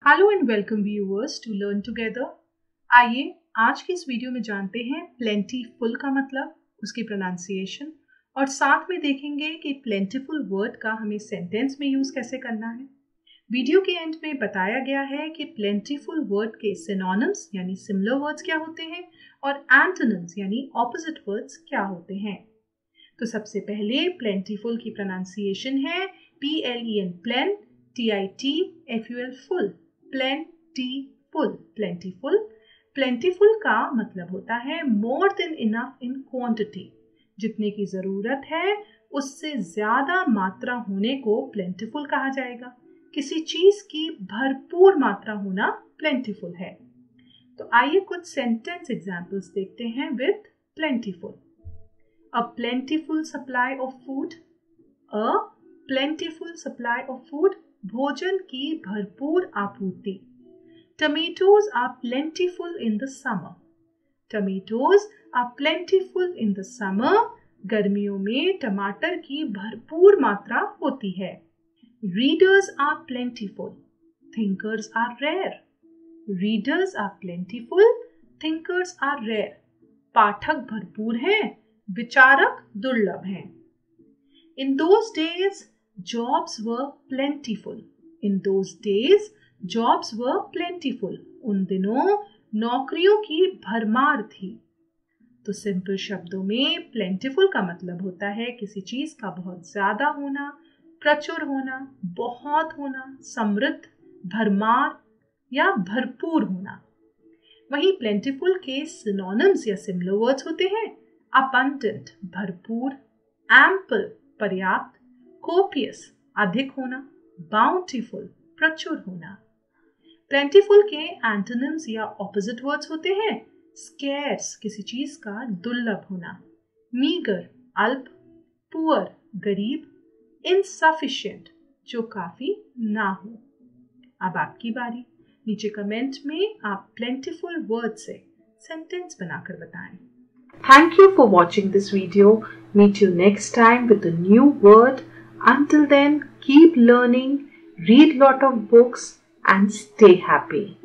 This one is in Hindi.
Hello and welcome viewers to learn together. आइए आज की इस वीडियो में जानते हैं प्लेंटीफुल का मतलब, उसकी प्रोनाउंसिएशन और साथ में देखेंगे कि प्लेंटीफुल वर्ड का हमें सेंटेंस में यूज कैसे करना है। वीडियो के एंड में बताया गया है कि प्लेंटीफुल वर्ड के सिनोनिम्स यानी सिमिलर वर्ड्स क्या होते हैं और एंटोनिम्स यानी ऑपोजिट वर्ड्स क्या होते हैं। तो सबसे पहले प्लेंटीफुल की प्रोनाउंसिएशन है PLEN plen, TITFUL full, plentiful. Plentiful plentiful का मतलब होता है more than enough in quantity, जितने की जरूरत है उससे ज्यादा मात्रा होने को प्लेंटीफुल कहा जाएगा। किसी चीज की भरपूर मात्रा होना प्लेंटीफुल है। तो आइए कुछ सेंटेंस एग्जांपल्स देखते हैं with plentiful. A plentiful supply of food. A plentiful supply of food. भोजन की भरपूर आपूर्ति। Tomatoes are plentiful in the summer. Tomatoes are plentiful in the summer. गर्मियों में टमाटर की भरपूर मात्रा होती है। Readers are plentiful. Thinkers are rare. Readers are plentiful. Thinkers are rare. पाठक भरपूर हैं, विचारक दुर्लभ हैं। In those days, jobs were plentiful. In those days, jobs were plentiful. उन दिनों नौकरियों की भरमार थी। तो सिंपल शब्दों में plentiful का मतलब होता है किसी चीज का बहुत ज्यादा होना, प्रचुर होना, बहुत होना, समृद्ध, भरमार या भरपूर होना। वहीं plentiful के सिनोनिम्स या सिमिलर वर्ड्स होते हैं abundant भरपूर, ample पर्याप्त, copious अधिक होना, bountiful प्रचुर होना। plentiful के एंटोनिम्स या ऑपोजिट वर्ड्स होते हैं scarce किसी चीज का दुर्लभ होना, meager अल्प, poor गरीब, insufficient जो काफी ना हो। अब आपकी बारी, नीचे कमेंट में आप plentiful वर्ड से सेंटेंस बनाकर बताएं। Thank you for watching this video. Meet you next time with a new word. Until then, keep learning, read lot of books and stay happy.